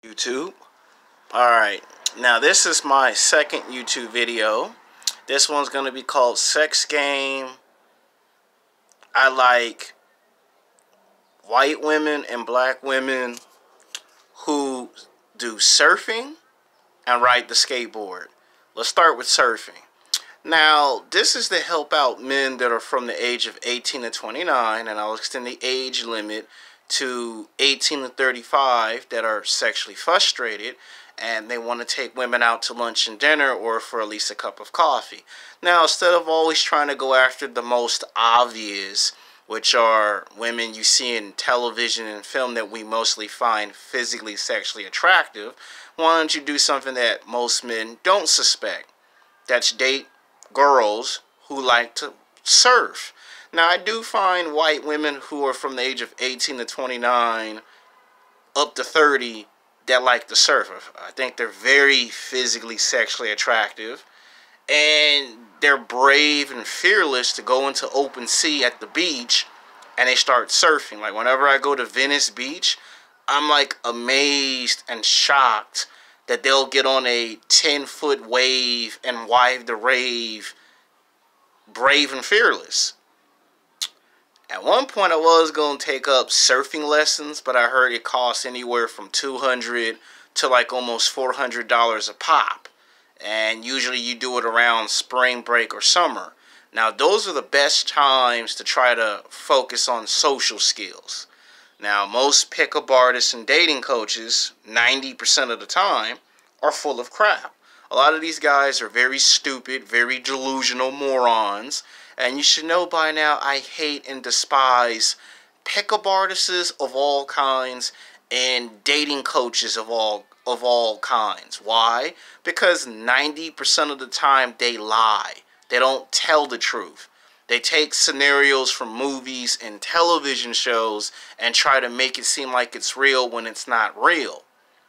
YouTube. Alright, now this is my second YouTube video. This one's going to be called Sex Game. I like white women and black women who do surfing and ride the skateboard. Let's start with surfing. Now, this is to help out men that are from the age of 18 to 29, and I'll extend the age limit to 18 to 35 that are sexually frustrated and they want to take women out to lunch and dinner or for at least a cup of coffee. Now, instead of always trying to go after the most obvious, which are women you see in television and film that we mostly find physically sexually attractive, why don't you do something that most men don't suspect? That's date girls who like to surf. Now, I do find white women who are from the age of 18 to 29 up to 30 that like to surf. I think they're very physically sexually attractive, and they're brave and fearless to go into open sea at the beach and they start surfing. Like, whenever I go to Venice Beach, I'm like amazed and shocked that they'll get on a 10-foot wave and ride the rave, brave and fearless. At one point, I was going to take up surfing lessons, but I heard it costs anywhere from $200 to like almost $400 a pop. And usually you do it around spring break or summer. Now, those are the best times to try to focus on social skills. Now, most pickup artists and dating coaches, 90% of the time, are full of crap. A lot of these guys are very stupid, very delusional morons. And you should know by now, I hate and despise pickup artists of all kinds and dating coaches of all kinds. Why? Because 90% of the time they lie. They don't tell the truth. They take scenarios from movies and television shows and try to make it seem like it's real when it's not real.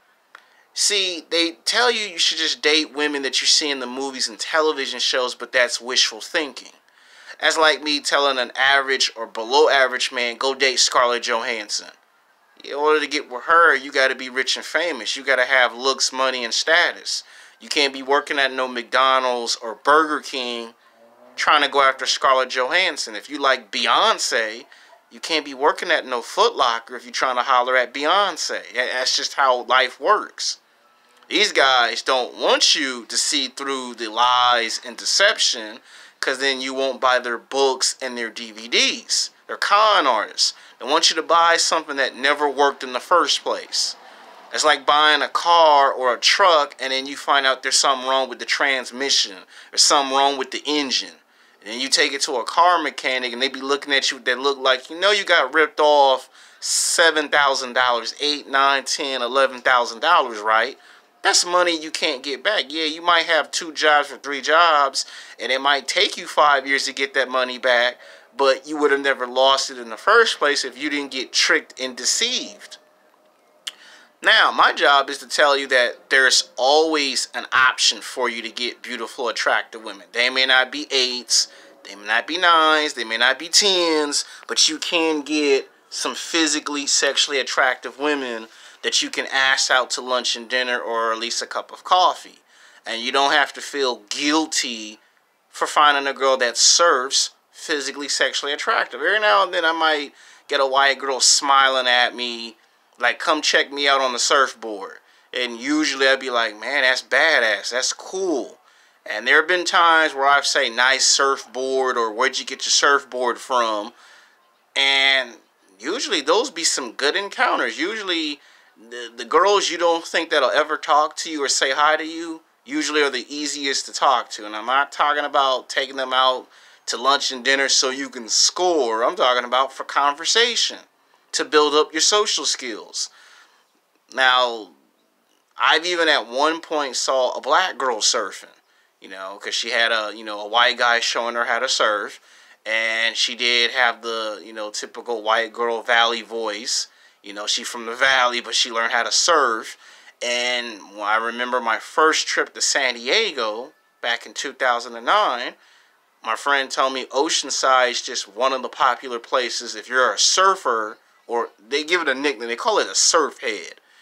See, they tell you you should just date women that you see in the movies and television shows, but that's wishful thinking. That's like me telling an average or below average man, go date Scarlett Johansson. In order to get with her, you got to be rich and famous. You got to have looks, money, and status. You can't be working at no McDonald's or Burger King trying to go after Scarlett Johansson. If you like Beyonce, you can't be working at no Foot Locker if you're trying to holler at Beyonce. That's just how life works. These guys don't want you to see through the lies and deception, because then you won't buy their books and their DVDs. They're con artists. They want you to buy something that never worked in the first place. It's like buying a car or a truck and then you find out there's something wrong with the transmission. There's something wrong with the engine. And then you take it to a car mechanic and they be looking at you. They look like, you know, you got ripped off $7,000, $8,000, $9,000, $10,000, $11,000, right? That's money you can't get back. Yeah, you might have 2 jobs or 3 jobs, and it might take you 5 years to get that money back, but you would have never lost it in the first place if you didn't get tricked and deceived. Now, my job is to tell you that there's always an option for you to get beautiful, attractive women. They may not be 8s, they may not be 9s, they may not be 10s, but you can get some physically, sexually attractive women that you can ask out to lunch and dinner or at least a cup of coffee. And you don't have to feel guilty for finding a girl that surfs physically, sexually attractive. Every now and then I might get a white girl smiling at me, like, come check me out on the surfboard. And usually I'd be like, man, that's badass, that's cool. And there have been times where I've say, nice surfboard, or where'd you get your surfboard from? And usually those be some good encounters. Usually the girls you don't think that'll ever talk to you or say hi to you usually are the easiest to talk to. And I'm not talking about taking them out to lunch and dinner so you can score. I'm talking about for conversation, to build up your social skills. Now, I've even at one point saw a black girl surfing, you know, because she had a white guy showing her how to surf. And she did have the, typical white girl valley voice. You know, she from the valley, but she learned how to surf. And I remember my first trip to San Diego back in 2009, my friend told me Oceanside is just one of the popular places if you're a surfer, or they give it a nickname. They call it a surf head.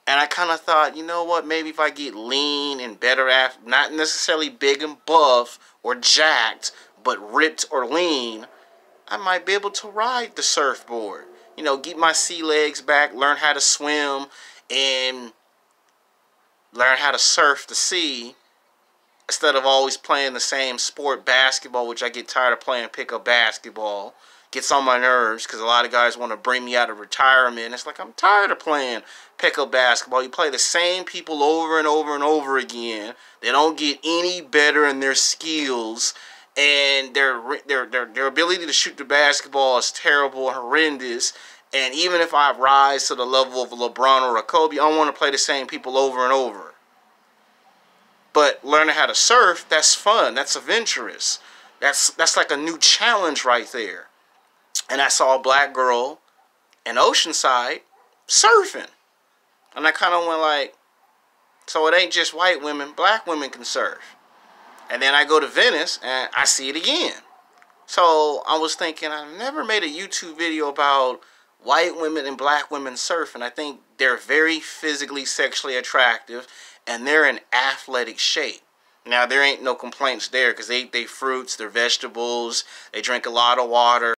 And I kind of thought, you know what, maybe if I get lean and better at, not necessarily big and buff or jacked, but ripped or lean, I might be able to ride the surfboard. You know, get my sea legs back, learn how to swim, and learn how to surf the sea instead of always playing the same sport, basketball, which I get tired of playing pickup basketball. Gets on my nerves because a lot of guys want to bring me out of retirement. It's like, I'm tired of playing pickup basketball. You play the same people over and over and over again. They don't get any better in their skills, and their ability to shoot the basketball is terrible and horrendous. And even if I rise to the level of a LeBron or a Kobe, I don't want to play the same people over and over. But learning how to surf, that's fun. That's adventurous. That's like a new challenge right there. And I saw a black girl in Oceanside surfing. And I kind of went like, so it ain't just white women, black women can surf. And then I go to Venice and I see it again. So I was thinking, I've never made a YouTube video about white women and black women surfing. I think they're very physically, sexually attractive, and they're in athletic shape. Now, there ain't no complaints there because they eat their fruits, their vegetables, they drink a lot of water.